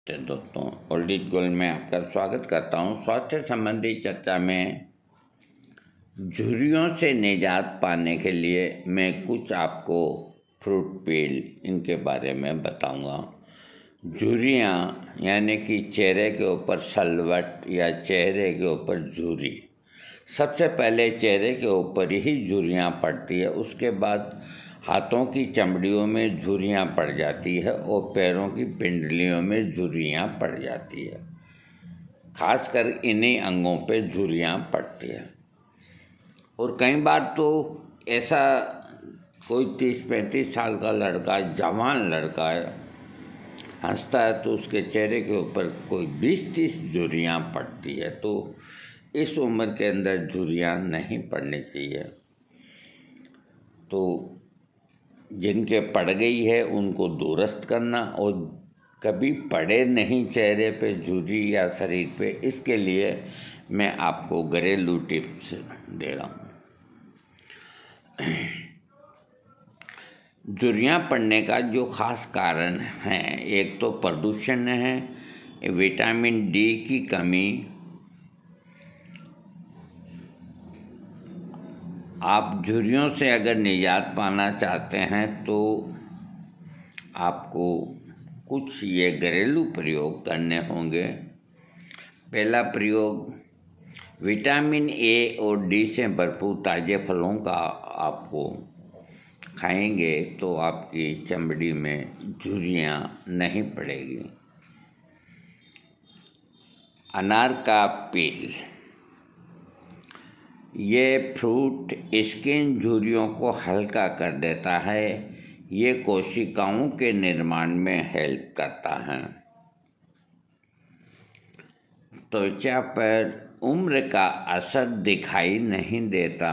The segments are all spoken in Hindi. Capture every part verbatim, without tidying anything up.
नमस्ते दोस्तों, ओल्ड इज गोल्ड में आपका स्वागत करता हूं। स्वास्थ्य संबंधी चर्चा में झुर्रियों से निजात पाने के लिए मैं कुछ आपको फ्रूट पील इनके बारे में बताऊंगा। झुर्रियां यानी कि चेहरे के ऊपर सलवट या चेहरे के ऊपर झुर्री, सबसे पहले चेहरे के ऊपर ही झुर्रियां पड़ती है, उसके बाद हाथों की चमड़ियों में झुर्रियां पड़ जाती है और पैरों की पिंडलियों में झुर्रियां पड़ जाती है। खासकर इन्हीं अंगों पे झुर्रियां पड़ती है। और कई बार तो ऐसा कोई तीस पैंतीस साल का लड़का, जवान लड़का है, हंसता है तो उसके चेहरे के ऊपर कोई बीस तीस झुर्रियां पड़ती है। तो इस उम्र के अंदर झुर्रियां नहीं पड़नी चाहिए। तो जिनके पड़ गई है उनको दुरुस्त करना, और कभी पड़े नहीं चेहरे पे झुर्री या शरीर पे, इसके लिए मैं आपको घरेलू टिप्स दे रहा हूँ। झुर्रियाँ पड़ने का जो खास कारण है, एक तो प्रदूषण है, विटामिन डी की कमी। आप झुर्रियों से अगर निजात पाना चाहते हैं तो आपको कुछ ये घरेलू प्रयोग करने होंगे। पहला प्रयोग, विटामिन ए और डी से भरपूर ताज़े फलों का आपको खाएंगे तो आपकी चमड़ी में झुर्रियाँ नहीं पड़ेगी। अनार का पील, ये फ्रूट स्किन झुर्रियों को हल्का कर देता है। ये कोशिकाओं के निर्माण में हेल्प करता है। त्वचा पर उम्र का असर दिखाई नहीं देता।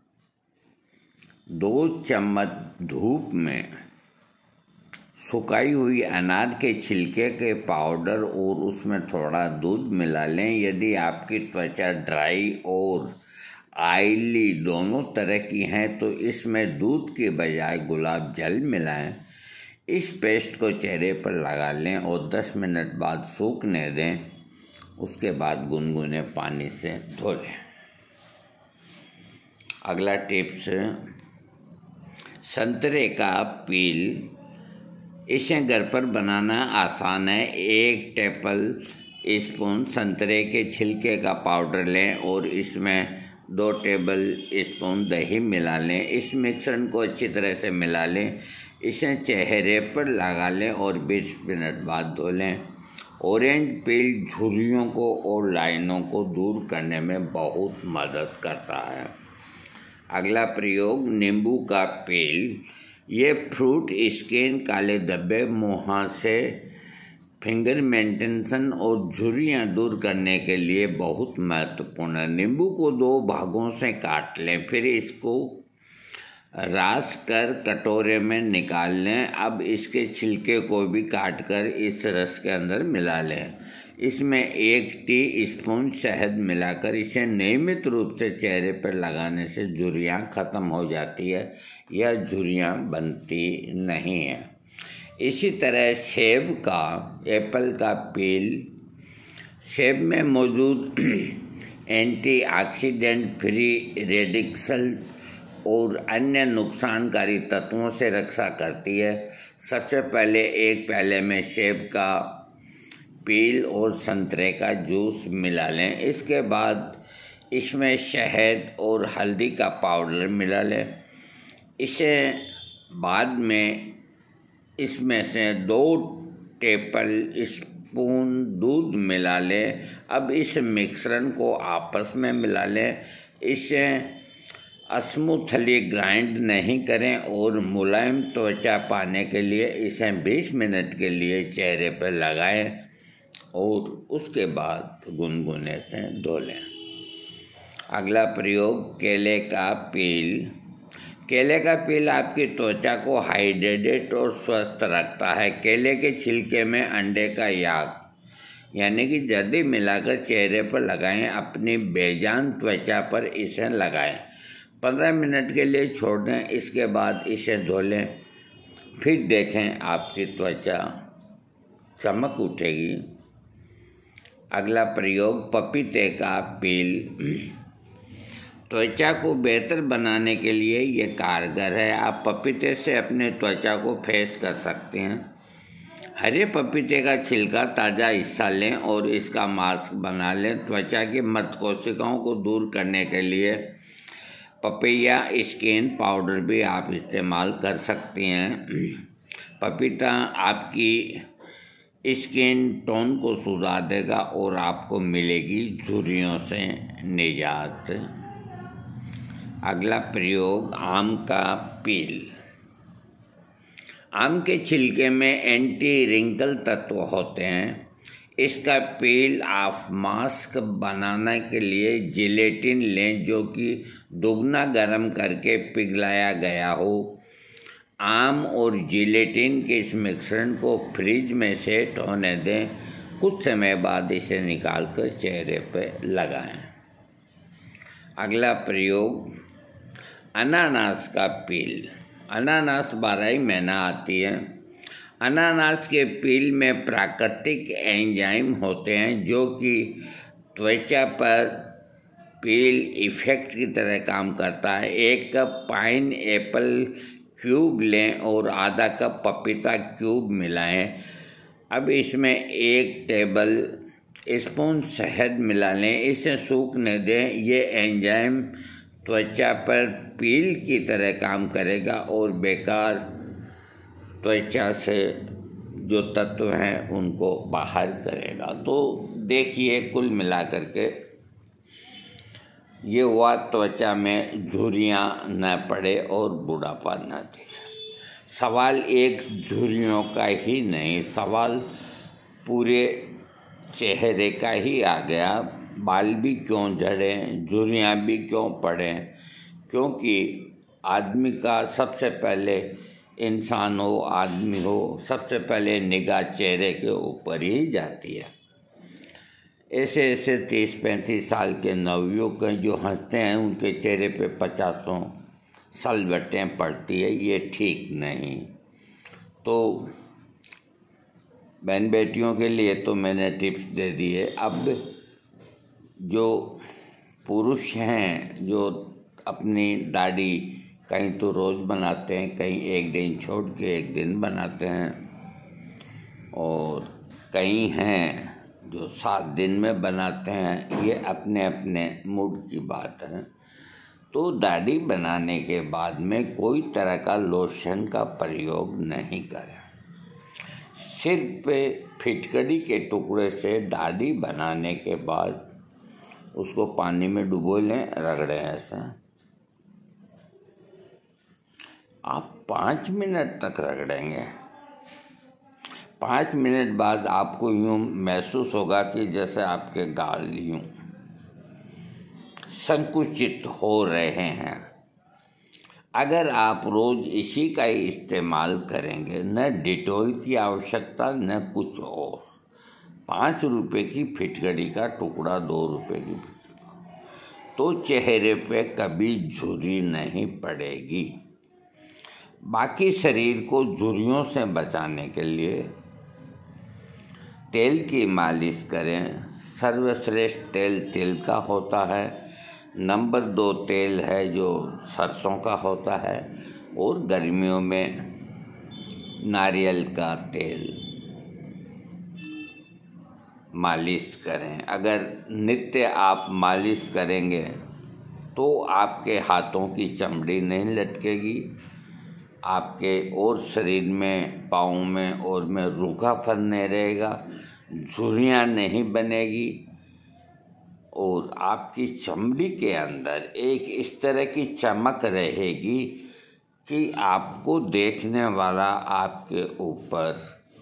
दो चम्मच धूप में सुखाई हुई अनार के छिलके के पाउडर और उसमें थोड़ा दूध मिला लें। यदि आपकी त्वचा ड्राई और ऑयली दोनों तरह की हैं तो इसमें दूध के बजाय गुलाब जल मिलाएं। इस पेस्ट को चेहरे पर लगा लें और दस मिनट बाद सूखने दें। उसके बाद गुनगुने पानी से धो लें। अगला टिप्स, संतरे का पील। इसे घर पर बनाना आसान है। एक टेबल स्पून संतरे के छिलके का पाउडर लें और इसमें दो टेबल स्पून दही मिला लें। इस मिश्रण को अच्छी तरह से मिला लें। इसे चेहरे पर लगा लें और बीस मिनट बाद धो लें। ऑरेंज पील झुर्रियों को और लाइनों को दूर करने में बहुत मदद करता है। अगला प्रयोग, नींबू का पील। ये फ्रूट स्किन, काले धब्बे, मुहासे, फिंगर मेंटेनेंस और झुर्रियाँ दूर करने के लिए बहुत महत्वपूर्ण है। नींबू को दो भागों से काट लें, फिर इसको रास कर कटोरे में निकाल लें। अब इसके छिलके को भी काट कर इस रस के अंदर मिला लें। इसमें एक टी स्पून शहद मिलाकर इसे नियमित रूप से चेहरे पर लगाने से झुर्रियाँ खत्म हो जाती है या झुर्रियाँ बनती नहीं है। इसी तरह सेब का, एप्पल का पील। सेब में मौजूद एंटीऑक्सीडेंट, फ्री रेडिकल्स और अन्य नुकसानकारी तत्वों से रक्षा करती है। सबसे पहले एक प्याले में सेब का पील और संतरे का जूस मिला लें। इसके बाद इसमें शहद और हल्दी का पाउडर मिला लें। इसे बाद में इसमें से दो टेबल स्पून दूध मिला लें। अब इस मिश्रण को आपस में मिला लें। इसे स्मूथली ग्राइंड नहीं करें और मुलायम त्वचा पाने के लिए इसे बीस मिनट के लिए चेहरे पर लगाएं और उसके बाद गुनगुने से धो लें। अगला प्रयोग, केले का पील। केले का पील आपकी त्वचा को हाइड्रेटेड और स्वस्थ रखता है। केले के छिलके में अंडे का याक यानी कि जर्दी मिलाकर चेहरे पर लगाएं। अपनी बेजान त्वचा पर इसे लगाएं। पंद्रह मिनट के लिए छोड़ दें। इसके बाद इसे धो लें। फिर देखें आपकी त्वचा चमक उठेगी। अगला प्रयोग पपीते का पील। त्वचा को बेहतर बनाने के लिए ये कारगर है। आप पपीते से अपने त्वचा को फेस कर सकते हैं। हरे पपीते का छिलका ताज़ा हिस्सा लें और इसका मास्क बना लें। त्वचा की मृत कोशिकाओं को दूर करने के लिए पपैया स्किन पाउडर भी आप इस्तेमाल कर सकती हैं। पपीता आपकी स्किन टोन को सुधार देगा और आपको मिलेगी झुर्रियों से निजात। अगला प्रयोग आम का पील। आम के छिलके में एंटी रिंकल तत्व होते हैं। इसका पील आप मास्क बनाने के लिए जिलेटिन लें जो कि दुगना गर्म करके पिघलाया गया हो। आम और जिलेटिन के इस मिश्रण को फ्रिज में सेट होने दें। कुछ समय बाद इसे निकालकर चेहरे पर लगाएं। अगला प्रयोग अनानास का पील। अनानास बारह महीना आती है। अनानास के पील में प्राकृतिक एंजाइम होते हैं जो कि त्वचा पर पील इफेक्ट की तरह काम करता है। एक कप पाइन एप्पल क्यूब लें और आधा कप पपीता क्यूब मिलाएं। अब इसमें एक टेबल स्पून शहद मिला लें। इसे सूखने दें। ये एंजाइम त्वचा पर पील की तरह काम करेगा और बेकार त्वचा से जो तत्व हैं उनको बाहर करेगा। तो देखिए कुल मिलाकर के ये हुआ त्वचा में झुर्रियाँ न पड़े और बुढ़ापा न दिखे। सवाल एक झुर्रियों का ही नहीं, सवाल पूरे चेहरे का ही आ गया। बाल भी क्यों झड़ें, झुर्रियाँ भी क्यों पड़ें? क्योंकि आदमी का सबसे पहले, इंसान हो आदमी हो, सबसे पहले निगाह चेहरे के ऊपर ही जाती है। ऐसे ऐसे तीस पैंतीस साल के नवयुवक जो हंसते हैं उनके चेहरे पे पचासों सलवटें पड़ती है। ये ठीक नहीं। तो बहन बेटियों के लिए तो मैंने टिप्स दे दिए। अब जो पुरुष हैं जो अपनी दाढ़ी कहीं तो रोज़ बनाते हैं, कहीं एक दिन छोड़ के एक दिन बनाते हैं, और कहीं हैं जो सात दिन में बनाते हैं। ये अपने अपने मूड की बात है। तो दाढ़ी बनाने के बाद में कोई तरह का लोशन का प्रयोग नहीं करें। सिर पे फिटकड़ी के टुकड़े से दाढ़ी बनाने के बाद उसको पानी में डुबो लें, रगड़ें ऐसे। आप पाँच मिनट तक रगड़ेंगे। पाँच मिनट बाद आपको यूँ महसूस होगा कि जैसे आपके गाल यूँ संकुचित हो रहे हैं। अगर आप रोज़ इसी का ही इस्तेमाल करेंगे, न डिटॉल की आवश्यकता न कुछ और। पाँच रुपए की फिटकड़ी का टुकड़ा दो रुपए की, तो चेहरे पे कभी झुर्री नहीं पड़ेगी। बाकी शरीर को झुर्रियों से बचाने के लिए तेल की मालिश करें। सर्वश्रेष्ठ तेल तिल का होता है। नंबर दो तेल है जो सरसों का होता है, और गर्मियों में नारियल का तेल मालिश करें। अगर नित्य आप मालिश करेंगे तो आपके हाथों की चमड़ी नहीं लटकेगी, आपके और शरीर में, पाँव में और में रूखापन नहीं रहेगा, झुर्रियाँ नहीं बनेगी, और आपकी चमड़ी के अंदर एक इस तरह की चमक रहेगी कि आपको देखने वाला आपके ऊपर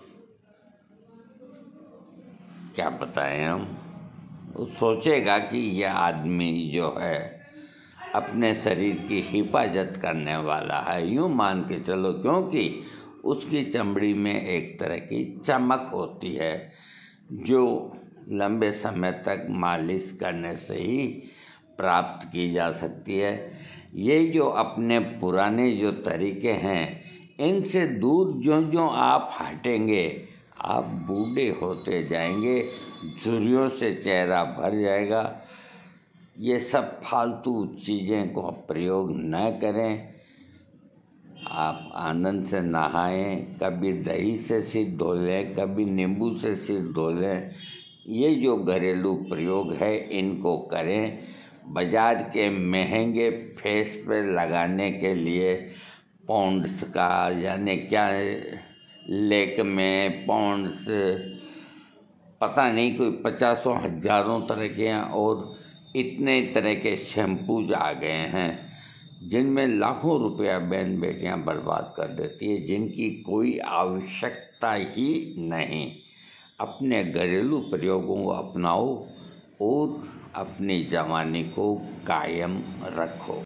क्या बताएं हम, वो सोचेगा कि यह आदमी जो है अपने शरीर की हिफाजत करने वाला है, यूँ मान के चलो, क्योंकि उसकी चमड़ी में एक तरह की चमक होती है जो लंबे समय तक मालिश करने से ही प्राप्त की जा सकती है। ये जो अपने पुराने जो तरीके हैं, इनसे दूर जो जो आप हटेंगे, आप बूढ़े होते जाएंगे, झुर्रियों से चेहरा भर जाएगा। ये सब फालतू चीज़ें को प्रयोग न करें। आप आनंद से नहाएं, कभी दही से सिर धो लें, कभी नींबू से सिर धो लें। ये जो घरेलू प्रयोग है इनको करें। बाजार के महंगे फेस पे लगाने के लिए पॉन्ड्स का यानी क्या लेक में पॉन्ड्स पता नहीं कोई पचासों हजारों तरह के हैं और इतने तरह के शैम्पूज आ गए हैं जिनमें लाखों रुपया बहन बेटियां बर्बाद कर देती है, जिनकी कोई आवश्यकता ही नहीं। अपने घरेलू प्रयोगों को अपनाओ और अपनी जवानी को कायम रखो।